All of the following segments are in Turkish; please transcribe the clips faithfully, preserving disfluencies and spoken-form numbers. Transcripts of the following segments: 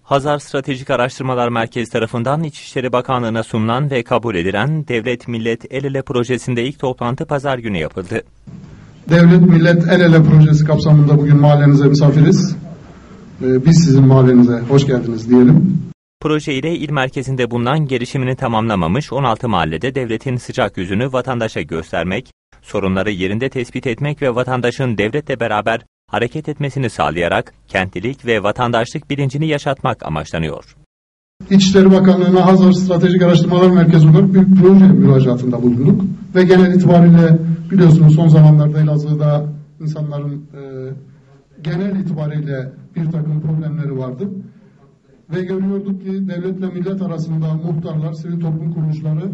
Hazar Stratejik Araştırmalar Merkezi tarafından İçişleri Bakanlığı'na sunulan ve kabul edilen Devlet Millet El Ele projesinde ilk toplantı pazar günü yapıldı. Devlet Millet El Ele projesi kapsamında bugün mahallenize misafiriz. Ee, biz sizin mahallenize hoş geldiniz diyelim. Proje ile il merkezinde bulunan gelişimini tamamlamamış on altı mahallede devletin sıcak yüzünü vatandaşa göstermek, sorunları yerinde tespit etmek ve vatandaşın devletle beraber hareket etmesini sağlayarak kentlilik ve vatandaşlık bilincini yaşatmak amaçlanıyor. İçişleri Bakanlığı'na Hazar Stratejik Araştırmalar Merkezi olarak bir proje müracaatında bulunduk ve genel itibariyle biliyorsunuz son zamanlarda Elazığ'da insanların e, genel itibariyle bir takım problemleri vardı. Ve görüyorduk ki devletle millet arasında muhtarlar, sivil toplum kuruluşları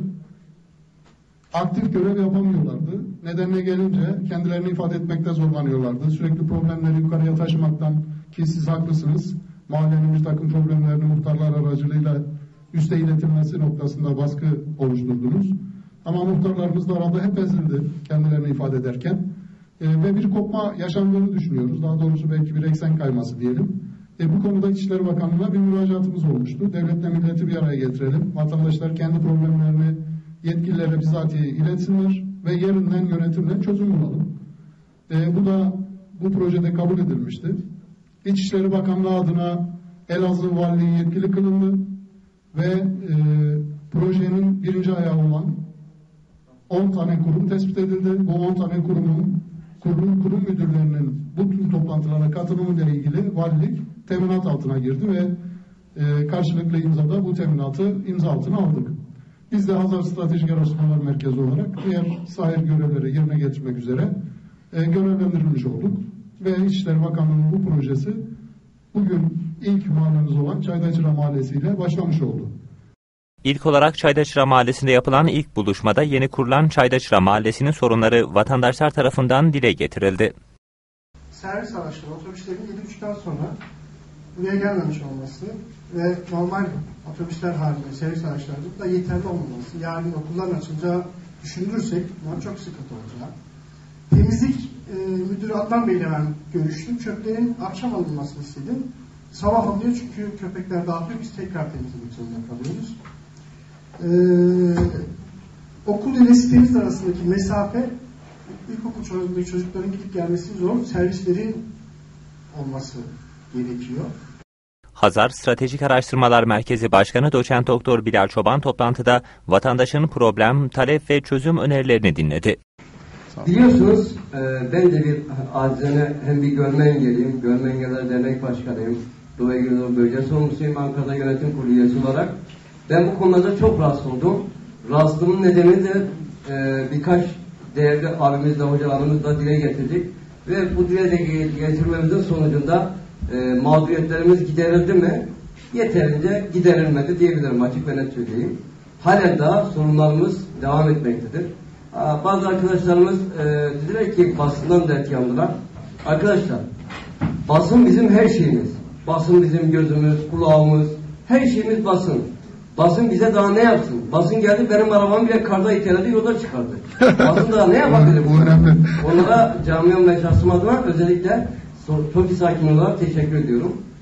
aktif görev yapamıyorlardı. Nedenine gelince kendilerini ifade etmekte zorlanıyorlardı. Sürekli problemleri yukarıya taşımaktan, ki siz haklısınız, mahallenin bir takım problemlerini muhtarlar aracılığıyla üste iletilmesi noktasında baskı oluşturdunuz. Ama muhtarlarımız da arada hep ezildi kendilerini ifade ederken. E, ve bir kopma yaşandığını düşünüyoruz. Daha doğrusu belki bir eksen kayması diyelim. E, bu konuda İçişleri Bakanlığı'na bir müracaatımız olmuştu. Devletle milleti bir araya getirelim. Vatandaşlar kendi problemlerini yetkililere bizatihi iletsinler ve yerinden yönetimle çözüm bulalım. E, bu da bu projede kabul edilmişti. İçişleri Bakanlığı adına Elazığ Valiliği yetkili kılındı ve e, projenin birinci ayağı olan on tane kurum tespit edildi. Bu on tane kurumun kurum, kurum müdürlerinin bu tüm toplantılara katılımıyla ilgili valilik teminat altına girdi ve e, karşılıklı imzada bu teminatı imza altına aldık. Biz de Hazar Stratejik Araştırmalar Merkezi olarak diğer sahil görevleri yerine getirmek üzere e, görevlendirilmiş olduk. Ve İçişleri Bakanlığı'nın bu projesi bugün ilk mahallemiz olan Çaydaçıra Mahallesi ile başlamış oldu. İlk olarak Çaydaçıra Mahallesi'nde yapılan ilk buluşmada yeni kurulan Çaydaçıra Mahallesi'nin sorunları vatandaşlar tarafından dile getirildi. Servis araçları, otobüslerin yedi buçuktan sonra buraya gelmemiş olması ve normal otobüsler halinde servis araçlarının da yeterli olmaması, yarın okulların açılacağı düşünürsek bunlar çok sıkıntı olacak. Temizlik e, müdürü Adnan Bey'le ben görüştüm. Çöplerin akşam alınmasını istedim. Sabah alınıyor çünkü köpekler dağıtıyor, biz tekrar temizlemek zorunda kalıyoruz. Ee, okul ile sitemiz arasındaki mesafe, ilkokul çocukları, çocukların gidip gelmesi zor, servislerin olması gerekiyor. Hazar Stratejik Araştırmalar Merkezi Başkanı Doçent Doktor Bilal Çoban toplantıda vatandaşın problem, talep ve çözüm önerilerini dinledi. Biliyorsunuz ben de bir acizane hem bir görme engelliyim, Görme Engelliler Dernek Başkanıyım, Doğu Ege Bölge Sorumlusuyum, Ankara'da Yönetim Kurulu üyesi olarak. Ben bu konuda çok rahatsız oldum. Rahatsızlığımın nedeni de e, birkaç değerli abimizle, hocalarımızla dile getirdik. Ve bu dile getirmemizin sonucunda e, mağduriyetlerimiz giderildi mi? Yeterince giderilmedi diyebilirim, açık ve net söyleyeyim. Halen daha sorunlarımız devam etmektedir. Aa, bazı arkadaşlarımız e, dediler ki basından dert yandılar. Arkadaşlar, basın bizim her şeyimiz. Basın bizim gözümüz, kulağımız, her şeyimiz basın. Basın bize daha ne yapsın? Basın geldi benim arabamı bile karda iteledi, yolda çıkardı. Basın daha ne yapabilir? Onlara camiam ve şahsım adına özellikle çok sakin olarak teşekkür ediyorum.